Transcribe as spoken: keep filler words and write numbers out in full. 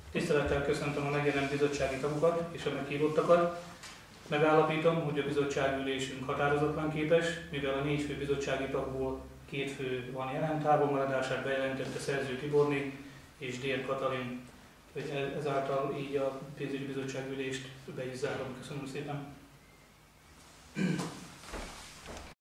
Tisztelettel köszöntöm a megjelent bizottsági tagokat és a meghívottakat. Megállapítom, hogy a bizottságülésünk határozatlan képes, mivel a négy fő bizottsági tagból két fő van jelen, távolmaradását bejelentette Szerző Tiborné és Dér Katalin. Ezáltal így a pénzügyi bizottságülést be is zárom. Köszönöm szépen.